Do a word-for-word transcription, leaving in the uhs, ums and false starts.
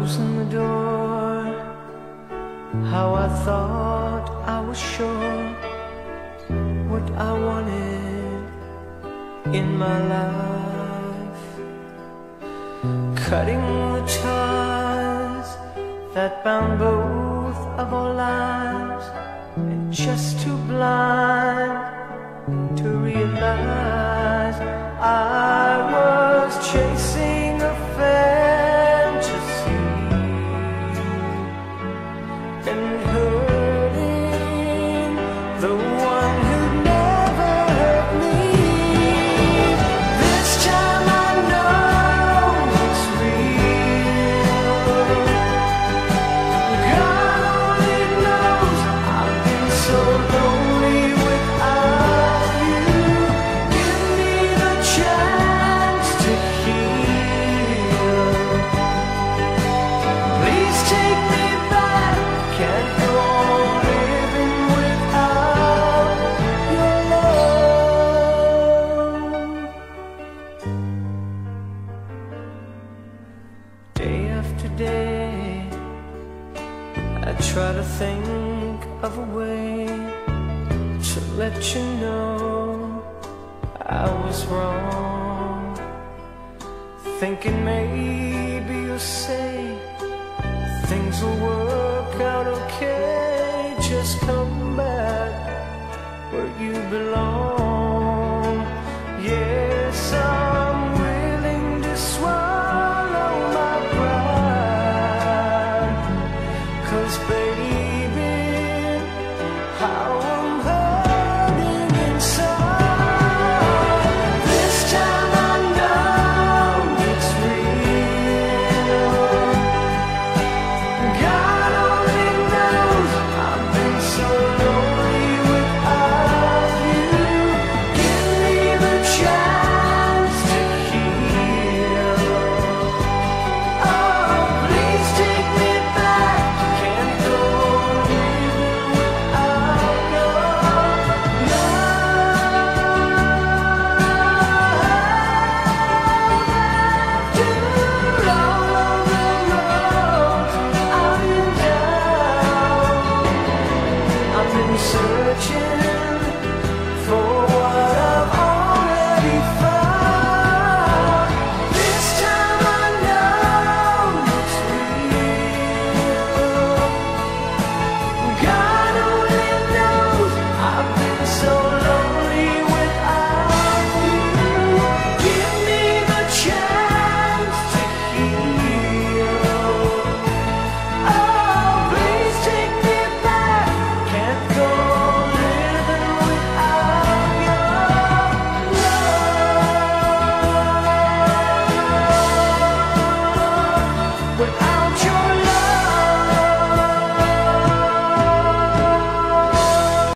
closing the door, how I thought I was sure what I wanted in my life, cutting the ties that bound both of our lives, and just too blind to realize I was chasing a fantasy and hurting the one who'd never hurt me. This time I know it's real. God only knows I've been so lonely without you. Give me the chance to heal. Please take me back. Can't go on living without your love. Day after day, I try to think of a way to let you know I was wrong, thinking maybe you'll say things will work